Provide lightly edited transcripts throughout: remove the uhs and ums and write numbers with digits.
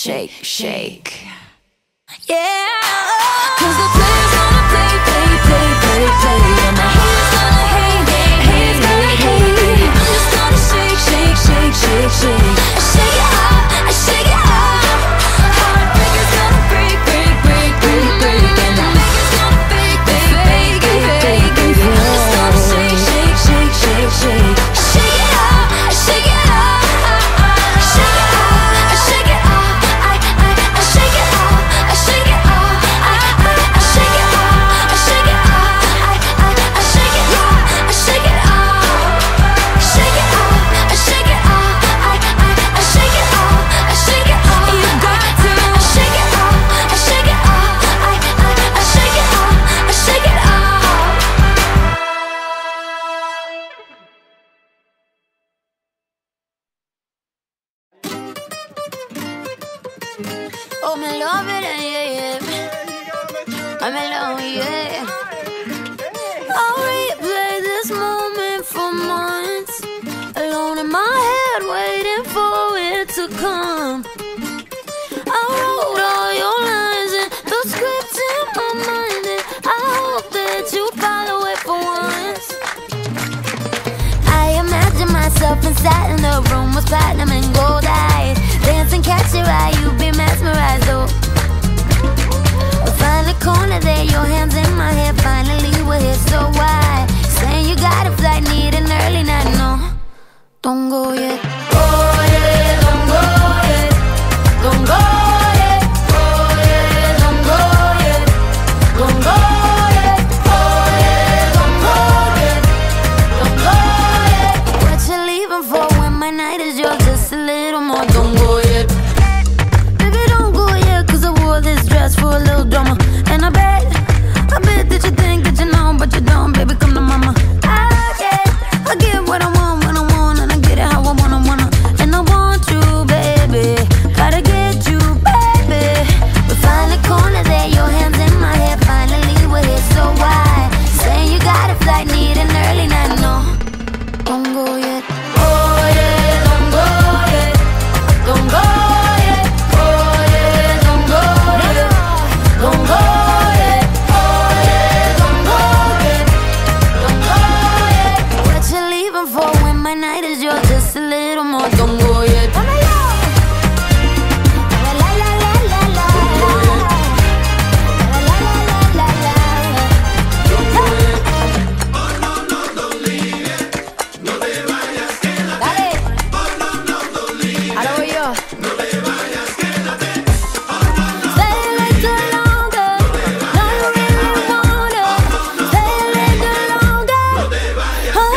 shake, shake. Yeah, 'cause the players gonna play, play, play, play, play, and the haters gonna hate, hate, hate, hate, hate. I'm just gonna shake, shake, shake, shake, shake. I shake it off, I shake it off. Heartbreakers gonna break, break, break, break, break, and the fakers gonna fake, fake, fake, fake, fake. I'm just gonna shake, shake, shake, shake, shake. I shake it off, I shake it off. I shake it off, I shake it off. I shake it off, I shake it off. I shake it off, I shake it off. I shake it off, I shake it off. Shake it off, I shake it off. I shake it off, I shake it off. You got to shake it off, I shake it off. I shake it off, I shake it off. Oh, me love it, yeah, yeah. I'm alone, yeah. I'll replay this moment for months, alone in my head, waiting for it to come. I wrote all your lines and the script in my mind, and I hope that you follow it for once. I imagine myself inside in the room with platinum and gold eyes, dancing, catch your eye, you be mesmerized, oh. Find the corner there, your hands in my hair. Finally we're here, so why? Saying you got a flight, need an early night, no. Don't go yet. Oh yeah, don't go yet. Don't go yet. Oh yeah, don't go yet. Don't go yet. Oh yeah, don't go yet. Don't go yet. What you leaving for when my night is yours? Just a little more. Don't go yet. Baby, don't go yet, 'cause I wore this dress for a little drama. And I bet that you think that you know, but you don't, baby, come to mama. I get what I want when I want, and I get it how I wanna. And I want you, baby, gotta get you, baby. We find the corner there, your hands in my hair. Finally we're here, so why? Saying you got a flight, need an early night, no. Don't go yet. Oh yeah, don't go yet. Don't go yet. Oh yeah, don't go yet. Don't go yet. Oh yeah, don't go yet. Don't go yet. What you leaving for when my night is yours? Just a little more. Don't go yet. La la la la la la. La la la la la la. Don't go yet. Oh no, no, don't leave it. No te vayas, quédate. Dale. Oh no, no, don't leave it. Ahora voy yo. No te vayas, quédate. Stay a little longer. No, you really wanna. Stay a little longer. No te vayas, Oh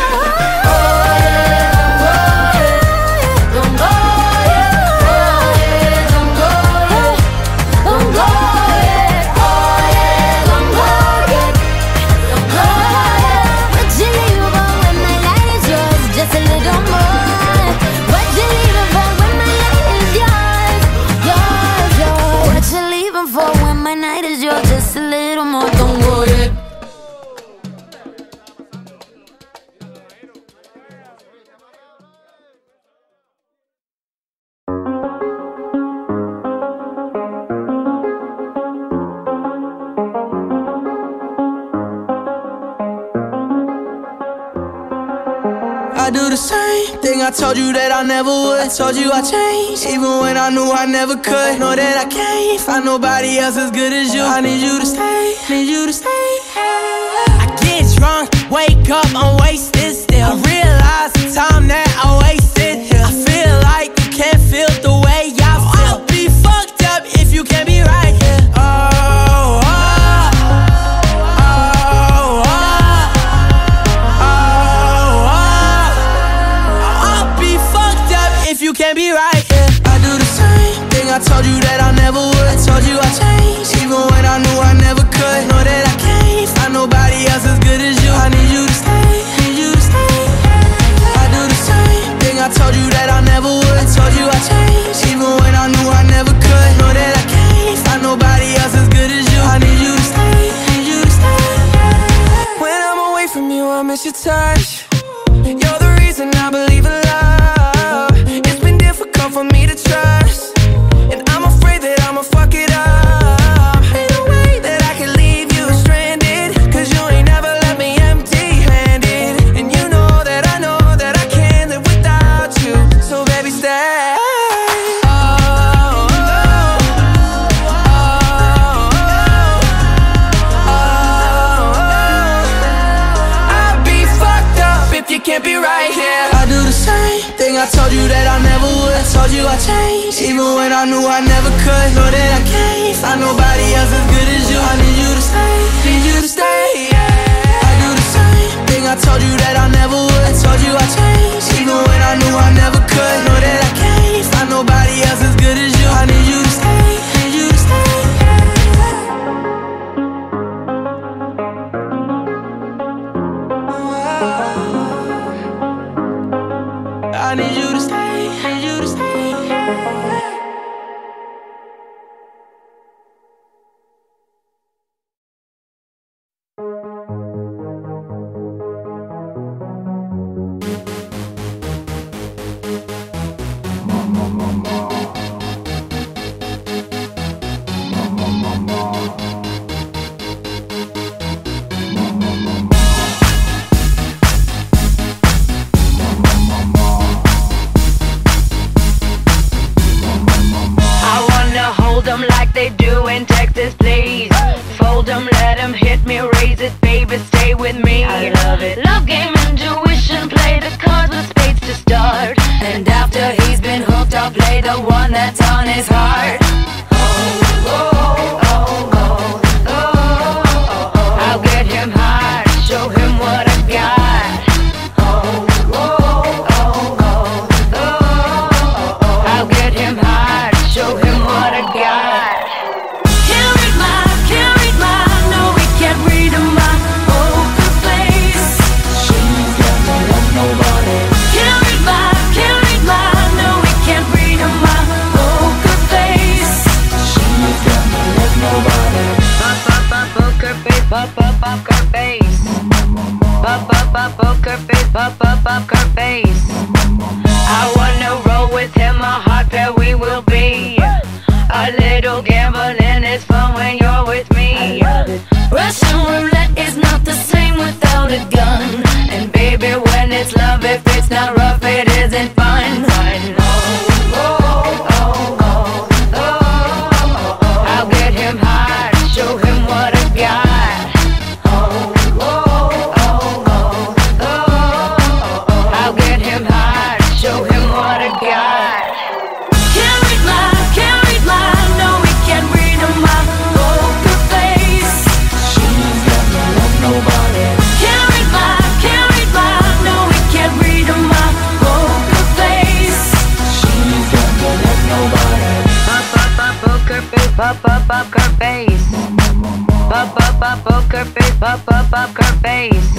yeah, don't go yet. Don't go yet. Don't go yet. Oh yeah, don't go yet. Don't go yet. What you leaving for when my light is yours? Just a little more. What you leaving for when my light is yours? Yours, yours. What you leaving for when my night is yours? Just a little more. Don't go yet. I do the same thing I told you that I never would. I told you I changed, even when I knew I never could. Know that I can't find nobody else as good as you. I need you to stay, need you to stay. I get drunk, wake up, I'm wasted still. I realize the time that I wasted here. I feel like you can't feel the way I feel. I'll be fucked up if you can't be right here. Oh, oh, oh, oh, oh, oh. I'll be fucked up if you can't be right here. I do the same thing I told you that I never would. I told you I changed, even when I knew I never could. Know that I can't find nobody else as good as you. I need you to stay, need you to stay. I do the same thing I told you that I never would. I told you I changed, even when I knew I never could. Know that I can't find nobody else as good as you. I need you to stay, need you to stay. When I'm away from you, I miss your touch. You're the reason I believe in love. It's been difficult for me to trust, and I'm afraid I told you that I never would. I told you I changed, even when I knew I never could. Know that I can't find nobody else as good as you. I need you to stay, need you to stay, yeah. I do the same thing, I told you that I never would. I told you I changed, even when I knew I never could. Know that I can't find nobody else as good as you. I need you to stay, need you to stay, I need you to stay, need you to stay. Like they do in Texas, please. Fold them, let them hit me, raise it, baby, stay with me. I love it. Love game, intuition, play the cards with spades to start. And after he's been hooked, I'll play the one that's on his heart. I'll get him high, show him what I got. I'll get him high, show him what I got. Poker face, poker face, poker face. I wanna roll with him, a hot pair we will be. A little gambling is fun when you're with me. Russian roulette is not the same without a gun. And baby, when it's love, if it's not rough, it isn't fun. I'll get him high, show him what I got. I'll get him high, show him what I got. Can't read my, no, we can't read my poker face. She's got no love, nobody. Can't read my, no, we can't read my poker face. She's got no love, nobody. Poker face, poker face. Poker face, poker face.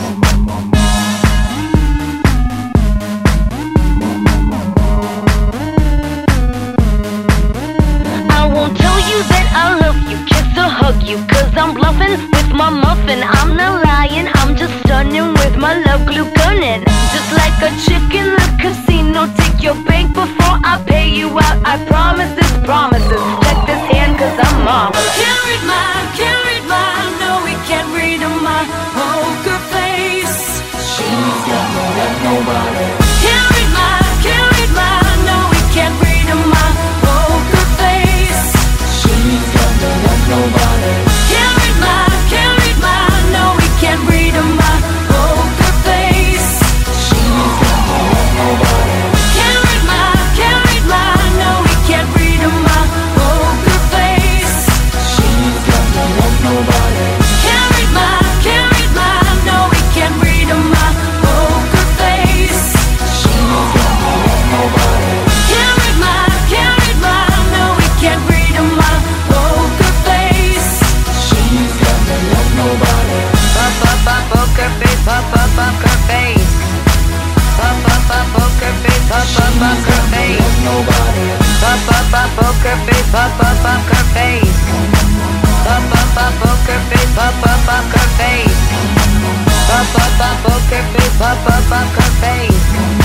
I won't tell you that I love you, kiss or hug you, cause I'm bluffing with my muffin. I'm not lying, I'm just stunning with my love glue gunning. Just like a chick in the casino, take your bank before I pay you out. I promise this promises. Check this hand cause I'm marvelous. Can't read my, no, we can't read my poker face. She's got no love, nobody. Can't read my, no, we can't read my poker face. She's got no love, nobody. Can't read my, no, we can't read my poker face. She's got no love, nobody. Can't read my, no, we can't read my poker face. She's got no love, nobody. Can't read my, no, we can't read my poker face. She's got no love, nobody. Can't read my, no, we can't read my poker face. She's got no love, nobody. Poker face, poker face. Poker face, poker face. Nobody. Poker face, poker face. Poker face, poker face. Poker face, poker face.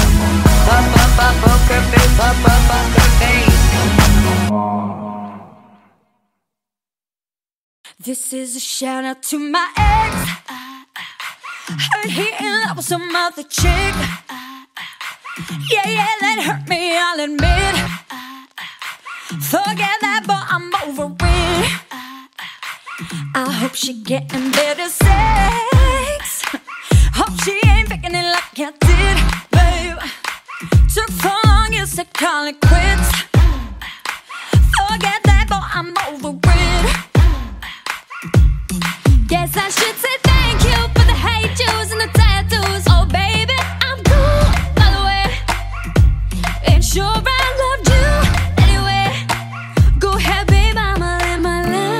Poker face, poker face. This is a shout out to my ex. Heard he in love with some other chick. Yeah, that hurt me, I'll admit. Forget that, but I'm over it. I hope she getting better sex. Hope she ain't picking it like I did, babe. Took so long. call it quits. Forget that, but I'm over it. Guess I should say thank you for the hate juice and the tattoos. Oh baby, I'm cool, by the way. Ain't sure I loved you anyway. Go ahead, babe, I'ma live my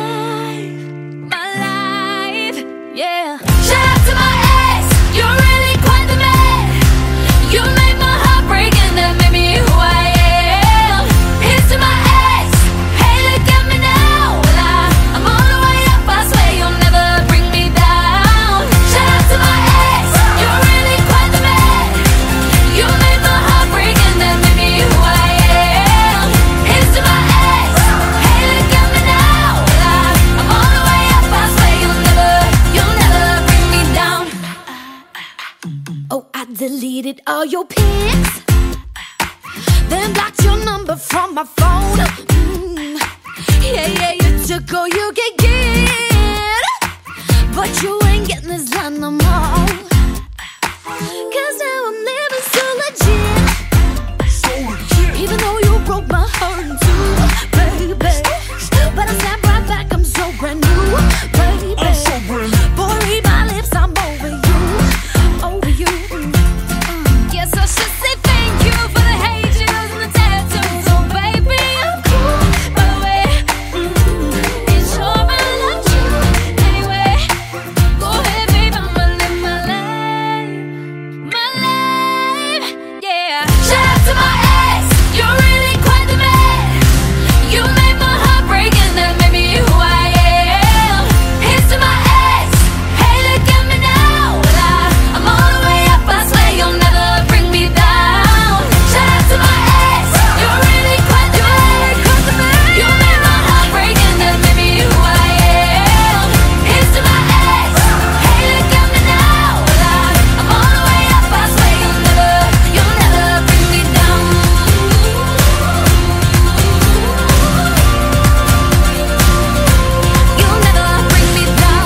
life, yeah. Shout out to my ex, you're really quite the man. You made my heart break and that made me who I am. Here's to my ex, hey look at me now. Well, I'm all the way up, I swear you'll never bring me down. Shout out to my ex, you're really quite the man. You made my heart break and that made me who I am. Here's to my ex, hey look at me now. Well, I'm all the way up, I swear you'll never bring me down. Oh, I deleted all your pics, then blocked your number from my phone. Yeah, you took all you could get, but you ain't getting this line no more. Cause now I'm living so legit, even though you broke my heart in two, baby. But I snap right back, I'm so brand new, baby. Boy, read my lips, I'm over you, over you. Yes, I should say thank you for the hate juice and the tattoos. Oh baby, I'm cool, by the way. Ain't sure I loved you anyway. Go ahead, babe, I'ma live my life, yeah. Shout out to my ex, you're really quite the man. You made my heart break and that made me who I am. Here's to my ex, hey look at me now. Well, I'm all the way up, I swear you'll never bring me down. Shout out to my ex, you're really quite the man. You made my heart break and that made me who I am. Here's to my ex, hey look at me now. Well, I'm all the way up, I swear you'll never bring me down. You'll never bring me down.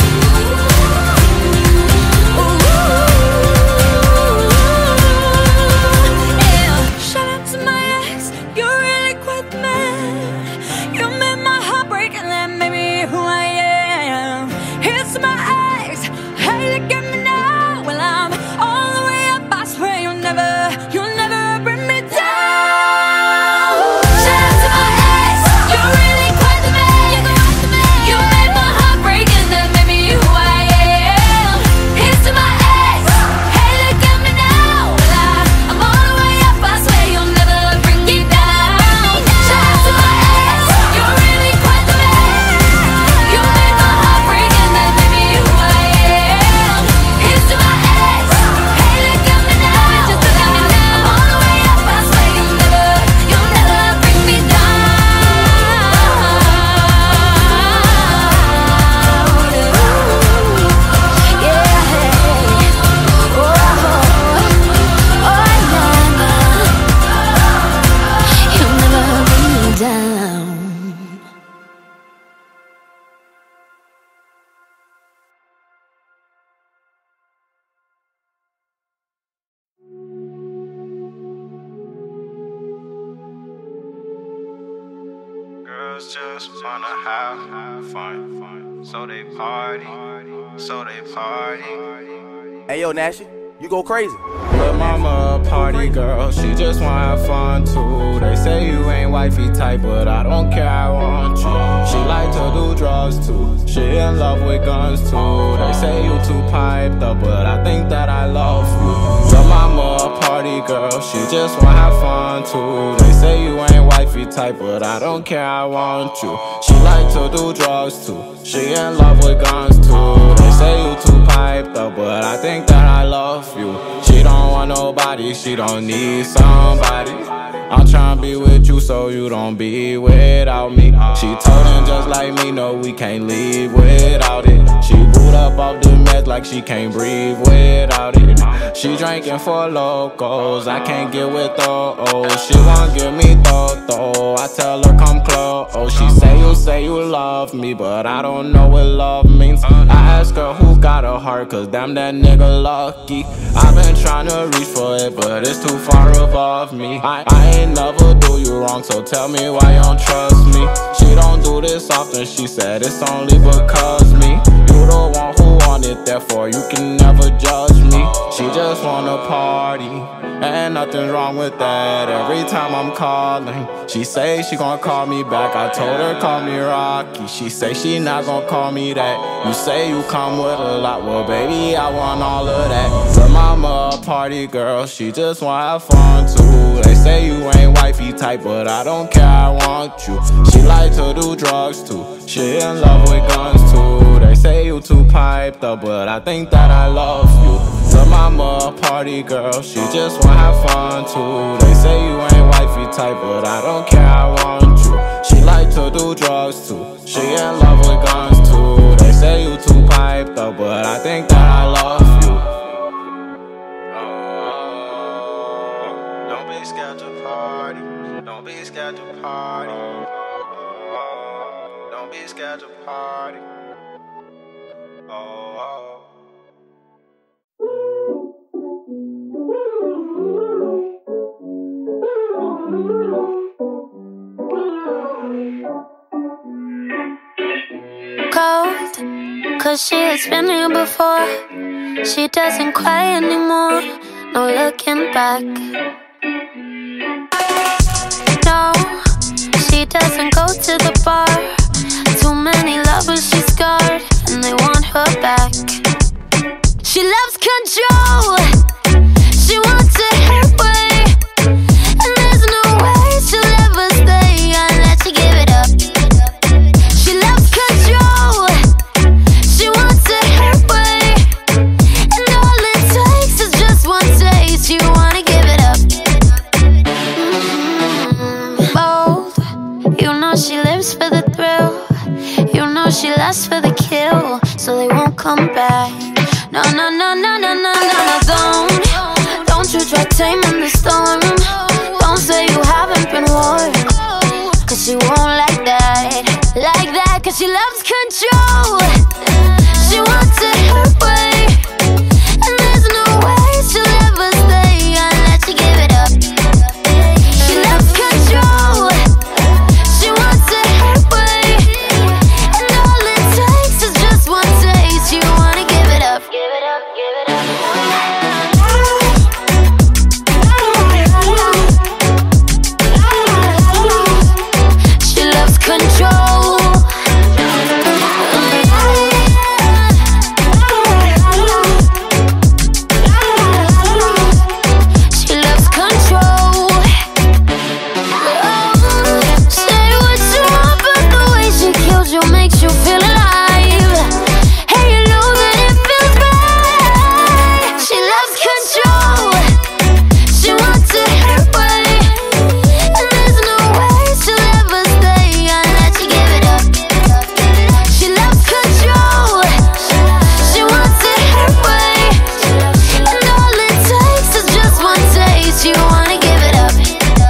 Yeah. Shout out to my ex, you're really quite the man. You made my heart break and that made me who I am. Here's to my ex, hey look at me now. Well, I'm all the way up, I swear you'll never bring me down. Shout out to my ex, you're really quite the man. You made my heart break and that made me who I am. Here's to my ex, hey look at me now. Well, I'm all the way up, I swear you'll never bring me down. Shout out to my ex, you're really quite the man. You made my heart break and that made me who I am. Here's to my ex, hey look at me now. I'm all the way up, I swear you'll never bring me down. You'll never bring me down. Girls just wanna have fun, so they party, Hey yo, Nashy, you go crazy. But mama a party girl, she just wanna have fun too. They say you ain't wifey type, but I don't care, I want you. She like to do drugs too, she in love with guns too. They say you too piped up, but I think that I love you. But mama a party girl, she just wanna have fun too. They say you ain't wifey type, but I don't care, I want you. She like to do drugs too, she in love with guns too. They say you too piped up, but I think that I love you. She don't want nobody, she don't need somebody. I'm tryna be with you so you don't be without me. She told him just like me, no we can't leave without it. She boot up off the meds like she can't breathe without it. She drinking for locals, I can't get with those. She won't give me though, I tell her come close. She say you love me, but I don't know what love means. I ask her who got a heart, cause damn that nigga lucky. I've been trying to reach for it, but it's too far above me. I ain't never do you wrong, so tell me why you don't trust me. She don't do this often, she said it's only because me. You the one who want it, therefore you can never judge me. She just wanna party, and nothing's wrong with that. Every time I'm calling, she say she gon' call me back. I told her call me Rocky, she say she not gon' call me that. You say you come with a lot, well baby I want all of that. Her mama a party girl, she just wanna have fun too. They say you ain't wifey type, but I don't care, I want you. She like to do drugs too, she in love with guns too. They say you too piped up, but I think that I love you. Her mama a party girl, she just wanna have fun too. They say you ain't wifey type, but I don't care, I want you. She like to do drugs too, she in love with guns too. They say you too piped up, but I think that I love you. Don't be scared to party. Don't be scared to party. Don't be scared to party. Oh. Cold, cause she has been here before. She doesn't cry anymore, no looking back. No, she doesn't go to the bar. Too many lovers she's scarred, and they want her back. She loves control, she wants it her way, and there's no way she'll ever stay unless you give it up. She loves control, she wants it her way, and all it takes is just one taste. You wanna give it up. Bold, you know she lives for the thrill. You know she lasts for the kill, so they won't come back. No, no, no, no, no, no, no, no, don't you try taming the storm. Don't say you haven't been warned, cause she won't like that, cause she loves control. She wants it her way, and there's no way she'll ever stay unless you give it up. She loves control, she wants it her way, and all it takes is just one taste. You wanna give it up, give it up, give it up. She loves control. She loves control. Say what you want, but the way she kills you makes you feel alive. Hey, you know that it feels right. She loves control, she wants it her way, and there's no way she'll ever stay unless you give it up. She loves control, she wants it her way, and all it takes is just one taste. You wanna give it up.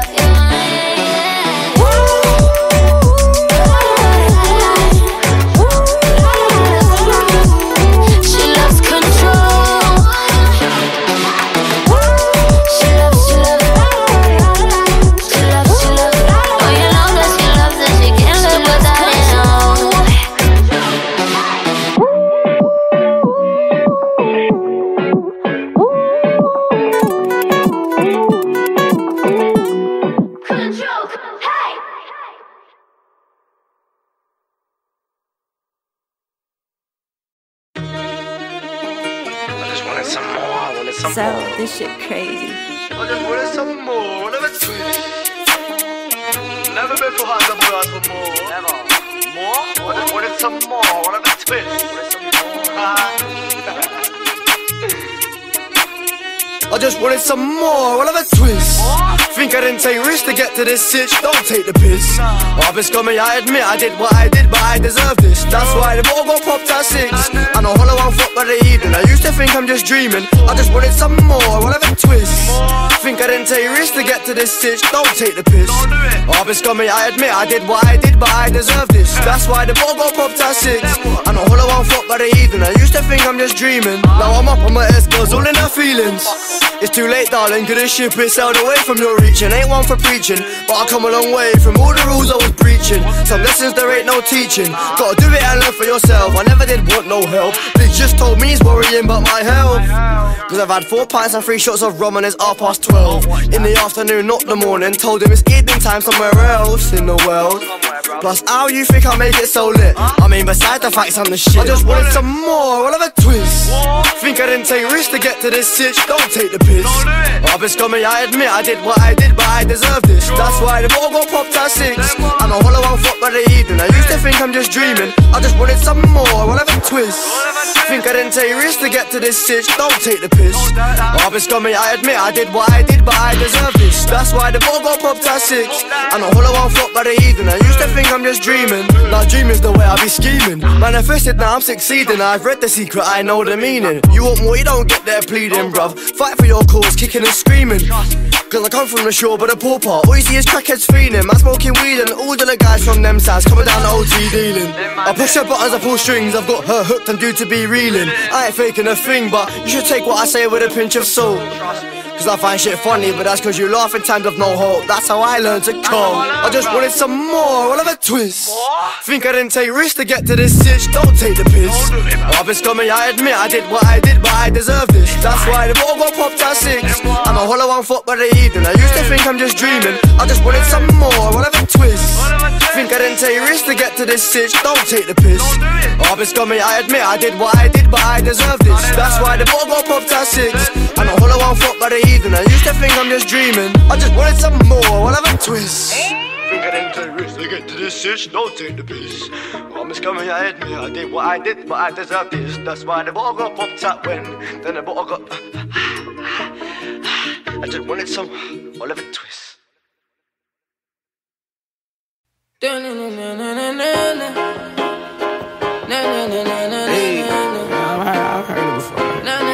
She loves control. She loves. Oh, you know that she loves it. She can't live without it. Control. Hey. I just wanted some more. I wanted some So, more. this shit crazy. I just wanted some more. Never twist. Never been for hot double glass for more. Never. More? I just wanted some more. Wanted a twist. Wanted some more. I just wanted some more. Wanted a twist. Think I didn't take risks to get to this sitch, don't take the piss. I've been scummy, I admit I did what I did, but I deserve this. That's why the ball got popped at 6. And a hollow one foot by the evening. I used to think I'm just dreaming, I just wanted some more, whatever twist. Think I didn't take risks to get to this sitch, don't take the piss. I've been scummy, I admit I did what I did, but I deserve this. That's why the ball got popped at 6. And a hollow one foot by the evening. I used to think I'm just dreaming, now I'm up on my S-girls, all in her feelings. It's too late, darling, cause this ship is sailed away from your reaching. Ain't one for preaching, but I come a long way from all the rules I was breaching. Some lessons there ain't no teaching, gotta do it and learn for yourself. I never did want no help, they just told me he's worrying about my health. Cause I've had 4 pints and 3 shots of rum and it's 12:30 in the afternoon, not the morning. Told him it's evening time somewhere else in the world. Plus how you think I make it so lit? I mean besides the facts I'm the shit, I just wanted some more, whatever twist. Think I didn't take risks to get to this sitch, don't take the piss. I've been scummy, I admit I did what I did, but I deserve this. That's why the ball got popped at 6. I'm a hollow one foot by the evening. I used to think I'm just dreaming, I just wanted some more, whatever twist. Think I didn't take risks to get to this sitch, don't take the piss. I've been scummy, I admit I did what I did, but I deserve this. That's why the ball got popped at 6. I'm a hollow one foot by the evening. I used to think I'm just dreaming, now dreaming's the way I be scheming. Manifested, now I'm succeeding. I've read the secret, I know the meaning. You want more, you don't get there pleading, bruv. Fight for your cause, kicking and screaming. Cause I come from the shore, but the poor part. All you see is crackheads feeling. Man smoking weed and all the guys from them sides coming down the OT dealing. I push her buttons, I pull strings. I've got her hooked and due to be reeling. I ain't faking a thing, but you should take what I say with a pinch of salt. Cause I find shit funny, but that's cause you laugh in times of no hope. That's how I learned to cope. I just wanted some more, whatever twist. Think I didn't take risks to get to this sitch, don't take the piss. I've been scummy, I admit I did what I did, but I deserve this. That's why the ball got popped at 6. I'm a hollow one foot by the evening. I used to think I'm just dreaming, I just wanted some more, whatever twist. Think I didn't take risks to get to this sitch, don't take the piss. I've been scummy, I admit I did what I did, but I deserve this. That's why the ball got popped at 6. I'm a hollow one foot by the evening. I used to think I'm just dreaming, I just wanted some more, whatever twist. Think I didn't take risks to get to this sitch, don't take the piss. I'm just coming, I admit I did what I did, but I deserve this. That's why the ball got popped up when, then the ball got I just wanted some, whatever twist. Hey, I've heard it before.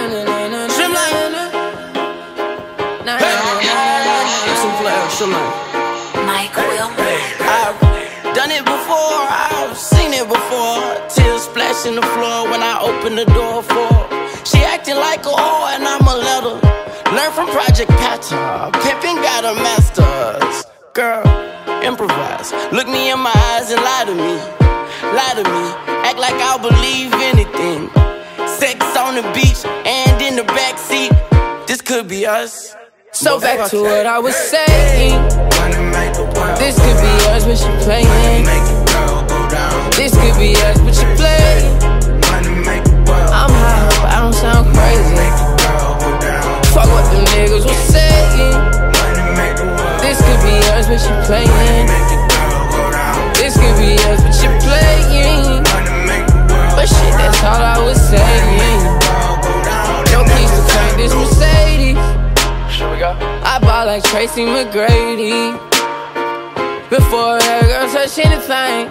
Mike will. I've done it before, I've seen it before. Tears splash in the floor when I open the door for her. She acting like a whore and I'm a letter. Learn from Project Pattern, pimping got a master's. Girl, improvise, look me in my eyes and lie to me. Lie to me, act like I'll believe anything. Sex on the beach and in the backseat, this could be us. So back to what I was saying. This could be us, but she playing. This could be us, but she playing. I'm high, but I don't sound crazy. Fuck what them niggas was saying. This could be us, but she playing. This could be us, but she playing. But shit, that's all I was saying. No keys to turn this Mercedes. I bought like Tracy McGrady. Before that girl touch anything,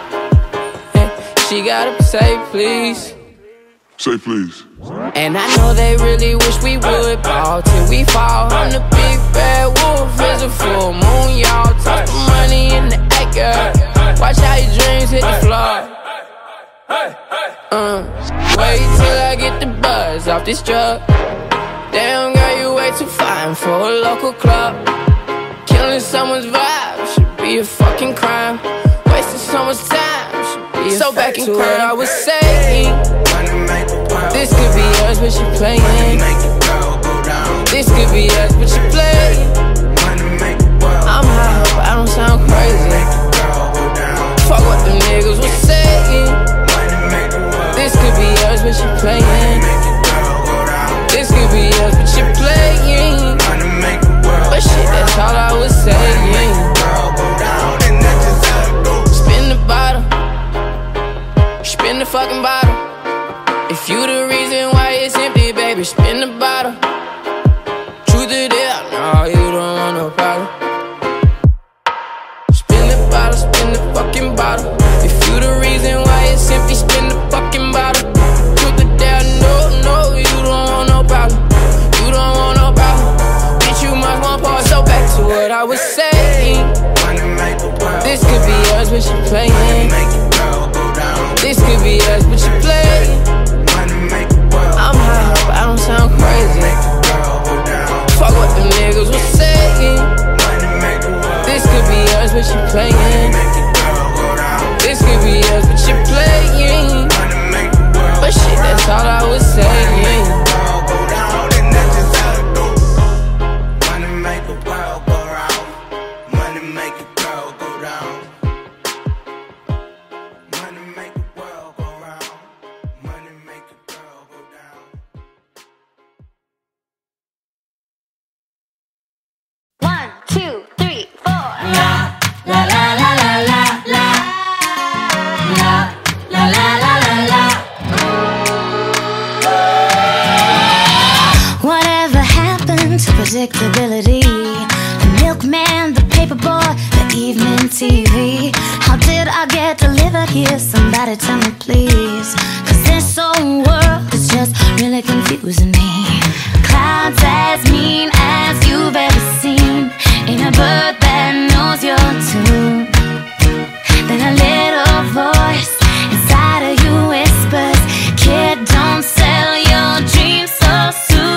she gotta say please. Say please. And I know they really wish we would ball till we fall. I'm the big bad wolf, it's a full moon, y'all. Toss the money in the air, girl. Watch how your dreams hit the floor. Wait till I get the buzz off this drug. Damn girl, you way too fine for a local club. Killing someone's vibe should be a fucking crime. Wasting someone's time should be a so back to what I was saying. This could be us, but she playing. This could be us, but she playing. I'm high, but I don't sound crazy. Fuck what them niggas was saying. This could be us, but she playing. This could be us, but she playing. But shit, that's all I was saying. Spin the bottle, spin the fucking bottle. If you the reason why it's empty, baby, spin the bottle. Truth or dare, no, you don't want no problem. bottle. If you the reason why it's empty, spin the fucking bottle. Took it down, no, you don't want no problem. You don't want no problem. Bitch, you must want pause. So back to what I was saying. This could be us, but you playing. This could be us, but you playing. I'm high, but I don't sound crazy. Fuck what them niggas was saying. This could be us, but you playing. This could be us, but you playing. But shit, that's all I was saying. Predictability, the milkman, the paperboy, the evening TV. How did I get delivered here? Somebody tell me please. Cause this whole world is just really confusing me. Clouds as mean as you've ever seen. Ain't a bird that knows your tune. Then a little voice inside of you whispers, kid, don't sell your dreams so soon.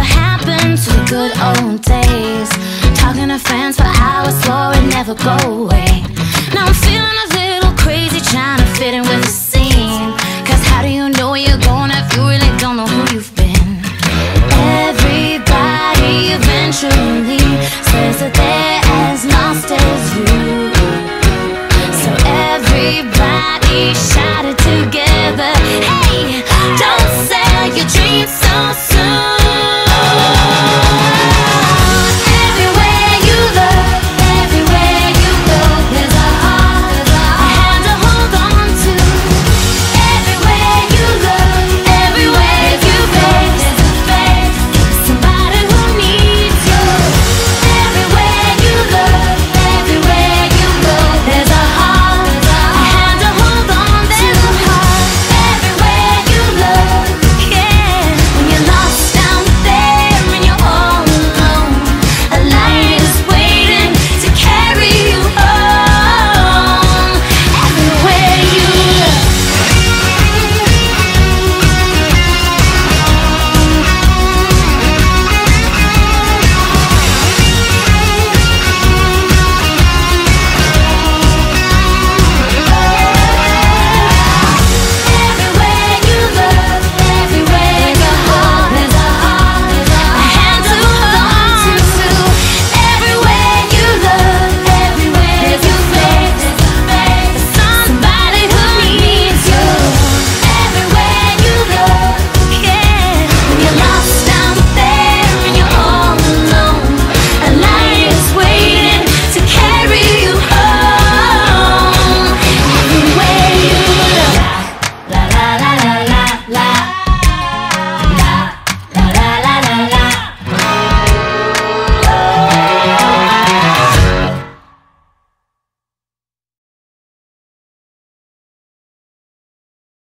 Go